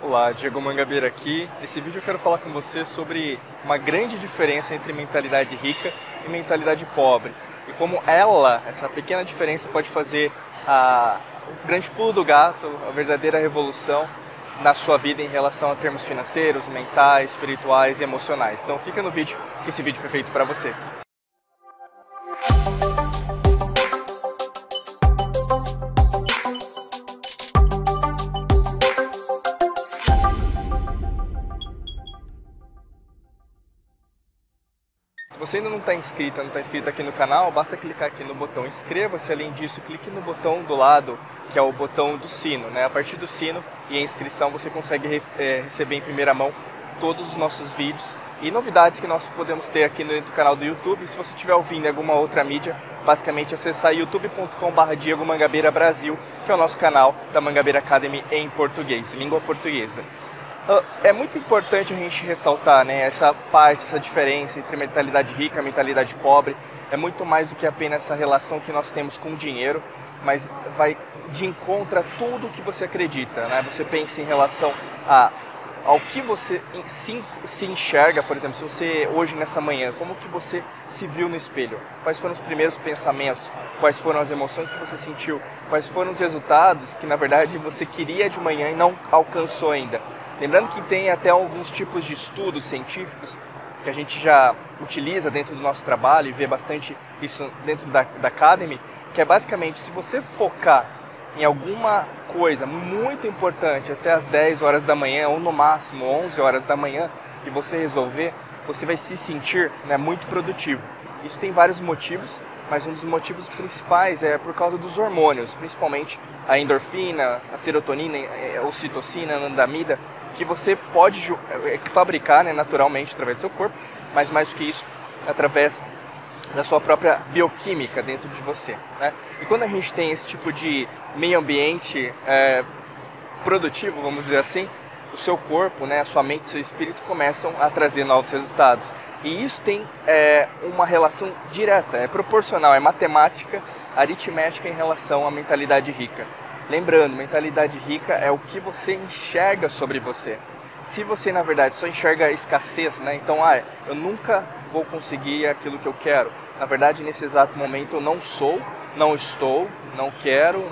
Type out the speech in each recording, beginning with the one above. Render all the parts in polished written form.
Olá, Diego Mangabeira aqui. Nesse vídeo eu quero falar com você sobre uma grande diferença entre mentalidade rica e mentalidade pobre. E como essa pequena diferença pode fazer o grande pulo do gato, a verdadeira revolução na sua vida em relação a termos financeiros, mentais, espirituais e emocionais. Então fica no vídeo, que esse vídeo foi feito para você. Se você ainda não está inscrito aqui no canal, basta clicar aqui no botão inscreva-se. Além disso, clique no botão do lado, que é o botão do sino, né? A partir do sino e a inscrição você consegue receber em primeira mão todos os nossos vídeos e novidades que nós podemos ter aqui no canal do YouTube. E se você estiver ouvindo em alguma outra mídia, basicamente acessar youtube.com/Diego Mangabeira Brasil, que é o nosso canal da Mangabeira Academy em português, língua portuguesa. É muito importante a gente ressaltar, né, essa diferença entre mentalidade rica e mentalidade pobre. É muito mais do que apenas essa relação que nós temos com o dinheiro, mas vai de encontro a tudo o que você acredita, né? Você pensa em relação ao que você se enxerga, por exemplo, se você hoje nessa manhã, como que você se viu no espelho? Quais foram os primeiros pensamentos? Quais foram as emoções que você sentiu? Quais foram os resultados que na verdade você queria de manhã e não alcançou ainda? Lembrando que tem até alguns tipos de estudos científicos que a gente já utiliza dentro do nosso trabalho e vê bastante isso dentro da Academy, que é basicamente, se você focar em alguma coisa muito importante até as 10 horas da manhã ou no máximo 11 horas da manhã e você resolver, você vai se sentir, né, muito produtivo. Isso tem vários motivos, mas um dos motivos principais é por causa dos hormônios, principalmente a endorfina, a serotonina, a ocitocina, a anandamida, que você pode fabricar, né, naturalmente através do seu corpo, mas mais do que isso, através da sua própria bioquímica dentro de você, né? E quando a gente tem esse tipo de meio ambiente produtivo, vamos dizer assim, o seu corpo, né, a sua mente e seu espírito começam a trazer novos resultados. E isso tem uma relação direta, é proporcional, é matemática, aritmética em relação à mentalidade rica. Lembrando, mentalidade rica é o que você enxerga sobre você. Se você, na verdade, só enxerga escassez, né? Então, eu nunca vou conseguir aquilo que eu quero. Na verdade, nesse exato momento, eu não sou, não estou, não quero,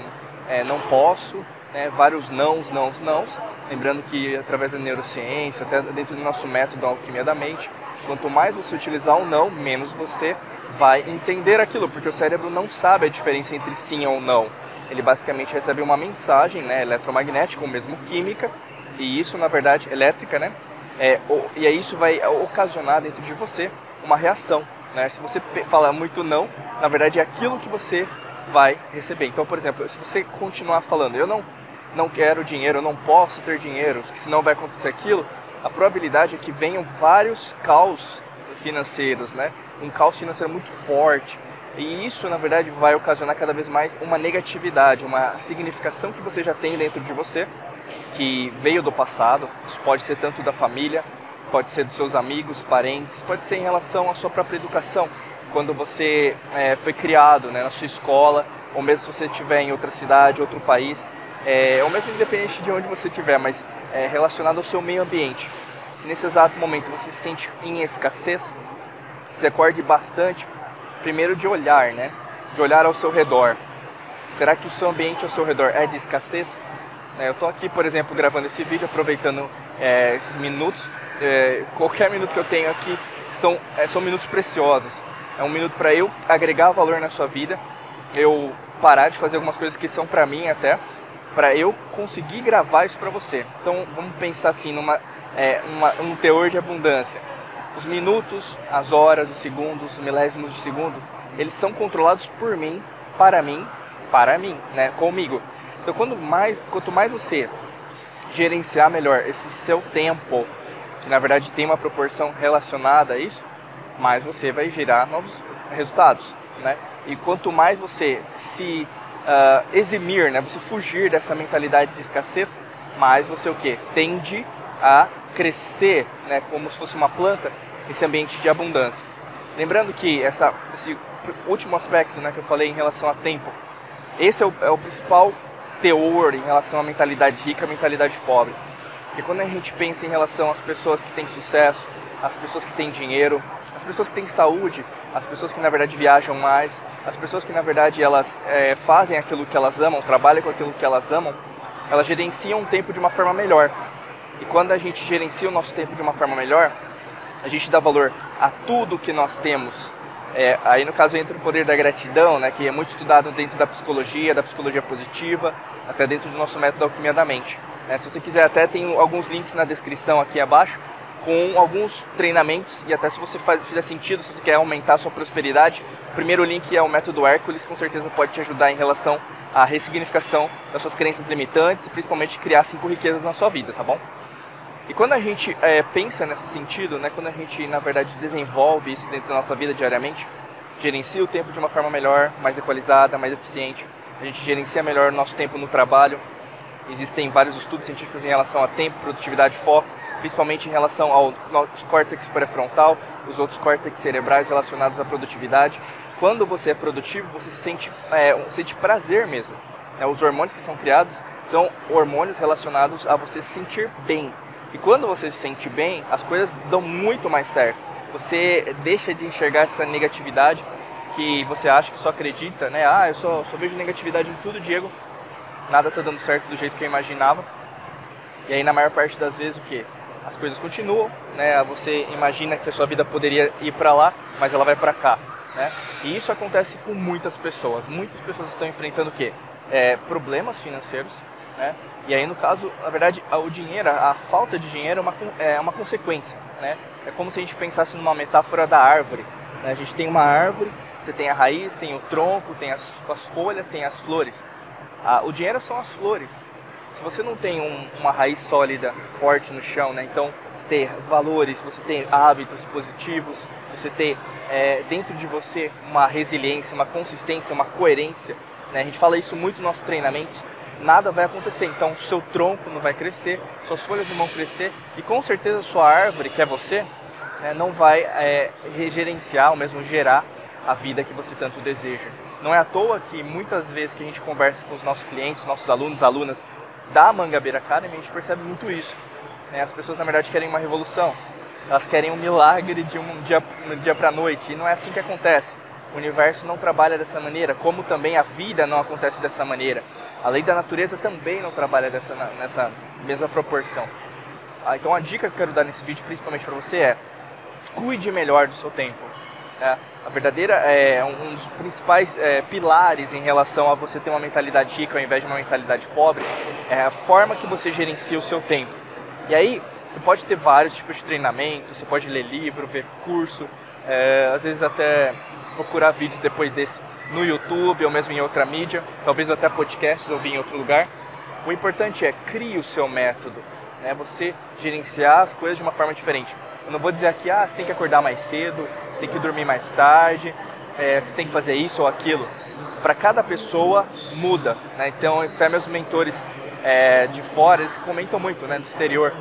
não posso, né? Vários nãos. Lembrando que, através da neurociência, até dentro do nosso método Alquimia da Mente, quanto mais você utilizar o não, menos você vai entender aquilo, porque o cérebro não sabe a diferença entre sim ou não. Ele basicamente recebe uma mensagem, né, eletromagnética ou mesmo química, e isso, na verdade, elétrica, né? E aí isso vai ocasionar dentro de você uma reação, né? Se você fala muito não, na verdade é aquilo que você vai receber. Então, por exemplo, se você continuar falando, eu não quero dinheiro, eu não posso ter dinheiro, porque senão vai acontecer aquilo, a probabilidade é que venham vários caos financeiros, né? Um caos financeiro muito forte. E isso, na verdade, vai ocasionar cada vez mais uma negatividade, uma significação que você já tem dentro de você, que veio do passado. Isso pode ser tanto da família, pode ser dos seus amigos, parentes, pode ser em relação à sua própria educação, quando você foi criado, né, na sua escola, ou mesmo se você estiver em outra cidade, outro país, ou mesmo independente de onde você estiver, mas relacionado ao seu meio ambiente. Se nesse exato momento você se sente em escassez, se acorde bastante, primeiro de olhar, né? De olhar ao seu redor. Será que o seu ambiente ao seu redor é de escassez? Eu estou aqui, por exemplo, gravando esse vídeo, aproveitando esses minutos. Qualquer minuto que eu tenho aqui são minutos preciosos. É um minuto para eu agregar valor na sua vida, eu parar de fazer algumas coisas que são para mim até, para eu conseguir gravar isso para você. Então vamos pensar assim, um teor de abundância. Os minutos, as horas, os segundos, os milésimos de segundo, eles são controlados por mim, para mim, né, comigo. Então, quanto mais você gerenciar melhor esse seu tempo, que na verdade tem uma proporção relacionada a isso, mais você vai gerar novos resultados, né? E quanto mais você se eximir, né, você fugir dessa mentalidade de escassez, mais você o quê? Tende a crescer, né, como se fosse uma planta, esse ambiente de abundância. Lembrando que esse último aspecto, né, que eu falei em relação a tempo, esse é o principal teor em relação à mentalidade rica e à mentalidade pobre. Porque quando a gente pensa em relação às pessoas que têm sucesso, às pessoas que têm dinheiro, as pessoas que têm saúde, as pessoas que na verdade viajam mais, as pessoas que na verdade elas fazem aquilo que elas amam, trabalham com aquilo que elas amam, elas gerenciam o tempo de uma forma melhor. E quando a gente gerencia o nosso tempo de uma forma melhor, a gente dá valor a tudo que nós temos. Aí no caso entra o poder da gratidão, né, que é muito estudado dentro da psicologia positiva, até dentro do nosso método Alquimia da Mente. Se você quiser, até tem alguns links na descrição aqui abaixo, com alguns treinamentos, e até se você fizer sentido, se você quer aumentar a sua prosperidade, o primeiro link é o método Hércules, com certeza pode te ajudar em relação à ressignificação das suas crenças limitantes e principalmente criar 5 riquezas na sua vida, tá bom? E quando a gente pensa nesse sentido, né, quando a gente na verdade desenvolve isso dentro da nossa vida diariamente, gerencia o tempo de uma forma melhor, mais equalizada, mais eficiente, a gente gerencia melhor o nosso tempo no trabalho. Existem vários estudos científicos em relação a tempo, produtividade, foco, principalmente em relação ao nosso córtex pré-frontal, os outros córtex cerebrais relacionados à produtividade. Quando você é produtivo, você sente prazer mesmo. Os hormônios que são criados são hormônios relacionados a você se sentir bem. E quando você se sente bem, as coisas dão muito mais certo. Você deixa de enxergar essa negatividade que você acha que só acredita, né? Eu só vejo negatividade em tudo, Diego. Nada está dando certo do jeito que eu imaginava. E aí, na maior parte das vezes, o quê? As coisas continuam, né? Você imagina que a sua vida poderia ir para lá, mas ela vai para cá, né? E isso acontece com muitas pessoas. Muitas pessoas estão enfrentando o quê? Problemas financeiros, né? E aí, no caso, na verdade, o dinheiro, a falta de dinheiro é uma consequência, né? É como se a gente pensasse numa metáfora da árvore, né? A gente tem uma árvore, você tem a raiz, tem o tronco, tem as folhas, tem as flores. O dinheiro são as flores. Se você não tem uma raiz sólida, forte no chão, né? Então, você tem valores, você tem hábitos positivos, você tem dentro de você uma resiliência, uma consistência, uma coerência, né? A gente fala isso muito no nosso treinamento. Nada vai acontecer, então seu tronco não vai crescer, suas folhas não vão crescer e com certeza sua árvore, que é você, né, não vai regerenciar ou mesmo gerar a vida que você tanto deseja. Não é à toa que muitas vezes que a gente conversa com os nossos clientes, nossos alunos, alunas da Mangabeira Academy, a gente percebe muito isso, né? As pessoas na verdade querem uma revolução, elas querem um milagre de um dia para a noite e não é assim que acontece. O universo não trabalha dessa maneira, como também a vida não acontece dessa maneira. A lei da natureza também não trabalha nessa mesma proporção. Então a dica que eu quero dar nesse vídeo, principalmente para você, é cuide melhor do seu tempo. A verdadeira um dos principais pilares em relação a você ter uma mentalidade rica ao invés de uma mentalidade pobre é a forma que você gerencia o seu tempo. E aí você pode ter vários tipos de treinamento, você pode ler livro, ver curso, às vezes até procurar vídeos depois desse no YouTube ou mesmo em outra mídia, talvez até podcasts ouvir em outro lugar. O importante é crie o seu método, né? Você gerenciar as coisas de uma forma diferente. Eu não vou dizer aqui, você tem que acordar mais cedo, você tem que dormir mais tarde, você tem que fazer isso ou aquilo. Para cada pessoa muda, né? Então até meus mentores de fora, eles comentam muito, né, do exterior.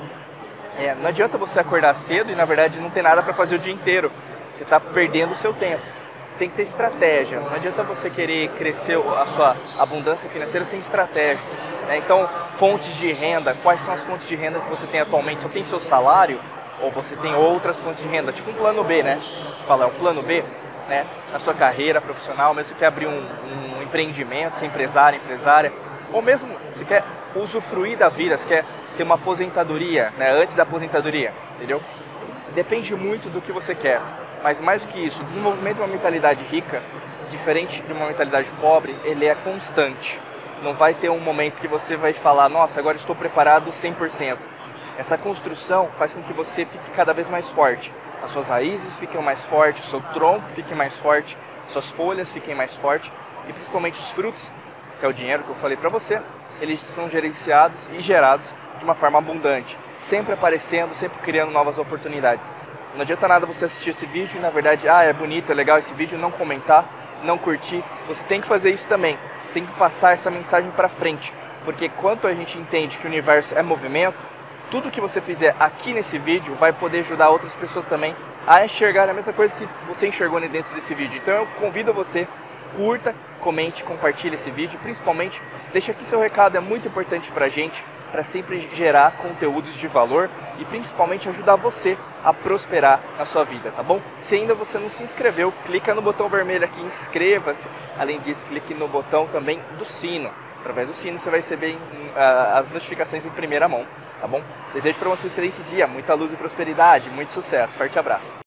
Não adianta você acordar cedo e na verdade não ter nada para fazer o dia inteiro. Você está perdendo o seu tempo. Tem que ter estratégia, não adianta você querer crescer a sua abundância financeira sem estratégia, né? Então, fontes de renda, quais são as fontes de renda que você tem atualmente? Só tem seu salário ou você tem outras fontes de renda? Tipo um plano B, né? Fala, um plano B, né? Na sua carreira profissional, mesmo você quer abrir um empreendimento, ser empresária, ou mesmo você quer usufruir da vida, você quer ter uma aposentadoria, né? Antes da aposentadoria, entendeu? Depende muito do que você quer. Mas mais do que isso, o desenvolvimento de uma mentalidade rica, diferente de uma mentalidade pobre, ele é constante. Não vai ter um momento que você vai falar, nossa, agora estou preparado 100%. Essa construção faz com que você fique cada vez mais forte. As suas raízes fiquem mais fortes, o seu tronco fique mais forte, suas folhas fiquem mais fortes e principalmente os frutos, que é o dinheiro que eu falei para você, eles são gerenciados e gerados de uma forma abundante, sempre aparecendo, sempre criando novas oportunidades. Não adianta nada você assistir esse vídeo e na verdade, é bonito, é legal esse vídeo, não comentar, não curtir. Você tem que fazer isso também, tem que passar essa mensagem para frente, porque quando a gente entende que o universo é movimento, tudo que você fizer aqui nesse vídeo vai poder ajudar outras pessoas também a enxergar a mesma coisa que você enxergou dentro desse vídeo. Então eu convido você, curta, comente, compartilhe esse vídeo, principalmente deixa aqui seu recado, é muito importante pra gente. para sempre gerar conteúdos de valor e principalmente ajudar você a prosperar na sua vida, tá bom? Se ainda você não se inscreveu, clica no botão vermelho aqui, inscreva-se. Além disso, clique no botão também do sino. Através do sino você vai receber as notificações em primeira mão, tá bom? Desejo para você um excelente dia, muita luz e prosperidade, muito sucesso, forte abraço!